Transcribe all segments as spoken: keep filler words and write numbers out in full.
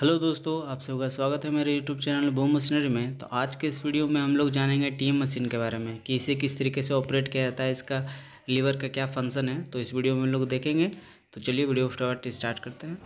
Hello दोस्तों, आप सबका स्वागत है मेरे यूट्यूब चैनल बूम मशीनरी में। तो आज के इस वीडियो में हम लोग जानेंगे टीएम मशीन के बारे में कि इसे किस तरीके से ऑपरेट किया जाता है, इसका लीवर का क्या फंक्शन है। तो इस वीडियो में हम लोग देखेंगे। तो चलिए वीडियो फटाफट स्टार्ट करते हैं।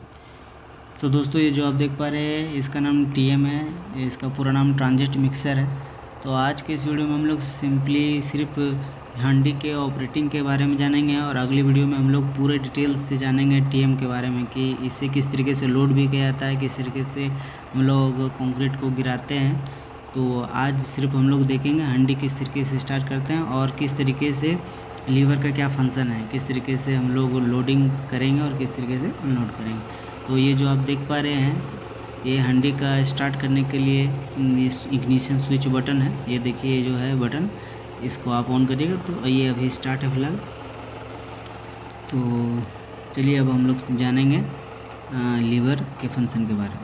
तो दोस्तों, ये जो आप देख पा रहे हैं इसका नाम टीएम है, इसका पूरा नाम ट्रांजिट मिक्सर है। तो आज के इस वीडियो में हम लोग सिंपली सिर्फ हांडी के ऑपरेटिंग के बारे में जानेंगे और अगली वीडियो में हम लोग पूरे डिटेल्स से जानेंगे टीएम के बारे में कि इसे किस तरीके से लोड भी किया जाता है, किस तरीके से हम लोग कंक्रीट को गिराते हैं। तो आज सिर्फ हम लोग देखेंगे हांडी किस तरीके से स्टार्ट करते हैं और किस तरीके से लीवर का क्या फंक्शन है, किस तरीके से हम लोग लोडिंग करेंगे और किस तरीके से अनलोड करेंगे। तो ये जो आप देख पा रहे हैं ये हांडी का स्टार्ट करने के लिए इग्निशन स्विच बटन है। ये देखिए, ये जो है बटन, इसको आप ऑन करिएगा तो ये अभी स्टार्ट है फिलहाल। तो चलिए अब हम लोग जानेंगे लीवर के फंक्शन के बारे में।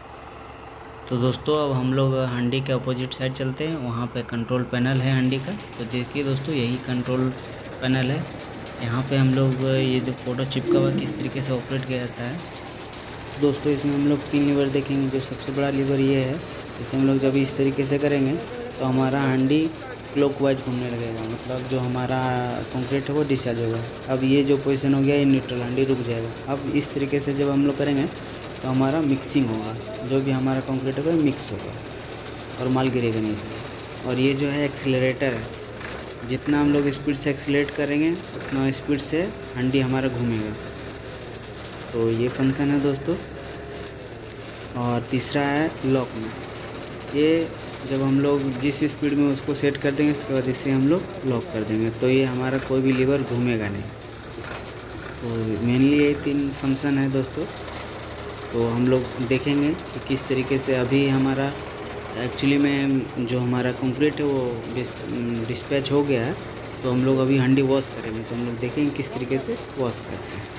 तो दोस्तों, अब हम लोग हांडी के अपोजिट साइड चलते हैं, वहाँ पे कंट्रोल पैनल है हांडी का। तो देखिए दोस्तों, यही कंट्रोल पैनल है। यहाँ पे हम लोग ये जो फोटो चिपका हुआ किस तरीके से ऑपरेट किया जाता है। दोस्तों, इसमें हम लोग तीन लीवर देखेंगे। जो सबसे बड़ा लीवर ये है, इसे हम लोग जब इस तरीके से करेंगे तो हमारा हांडी क्लॉकवाइज घूमने लगेगा, मतलब जो हमारा कंक्रीट है वो डिस्चार्ज होगा। अब ये जो पोजीशन हो गया ये न्यूट्रल, हांडी रुक जाएगा। अब इस तरीके से जब हम लोग करेंगे तो हमारा मिक्सिंग होगा, जो भी हमारा कंक्रीट होगा मिक्स होगा और माल गिरेगा नहीं इसमें। और ये जो है एक्सीलरेटर है, जितना हम लोग स्पीड से एक्सीलरेट करेंगे उतना स्पीड से हांडी हमारा घूमेगा। तो ये फंक्शन है दोस्तों। और तीसरा है लॉक में, ये जब हम लोग जिस स्पीड में उसको सेट कर देंगे इसके बाद इसे हम लोग लॉक कर देंगे, तो ये हमारा कोई भी लीवर घूमेगा नहीं। तो मेनली ये तीन फंक्शन है दोस्तों। तो हम लोग देखेंगे कि किस तरीके से अभी हमारा एक्चुअली में जो हमारा कंक्रीट है वो डिस्पैच हो गया है। तो हम लोग अभी हांडी वॉश करेंगे, तो हम लोग देखेंगे किस तरीके से वॉश करते हैं।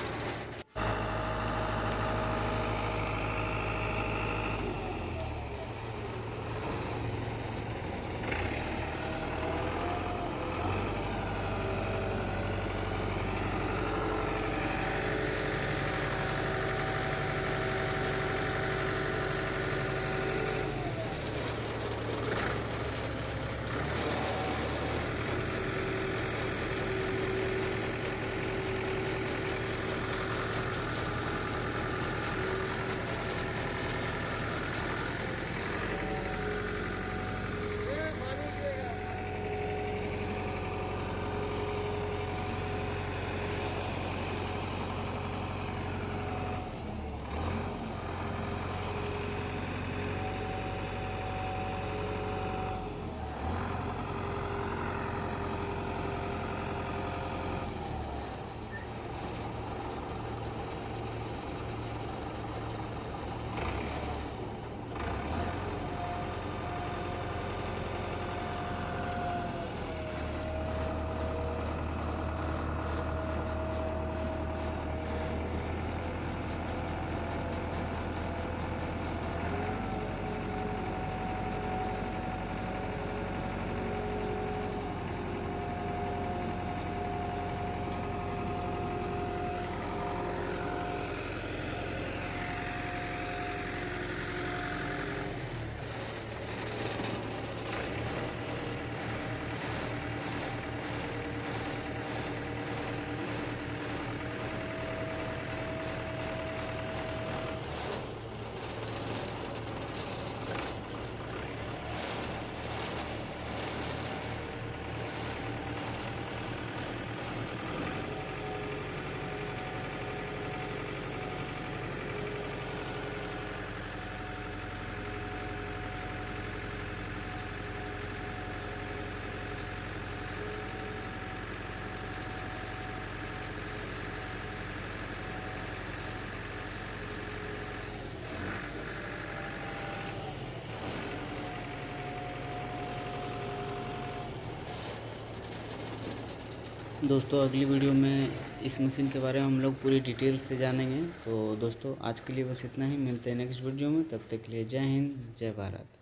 दोस्तों, अगली वीडियो में इस मशीन के बारे में हम लोग पूरी डिटेल से जानेंगे। तो दोस्तों, आज के लिए बस इतना ही। मिलते हैं नेक्स्ट वीडियो में, तब तक के लिए जय हिंद, जय भारत।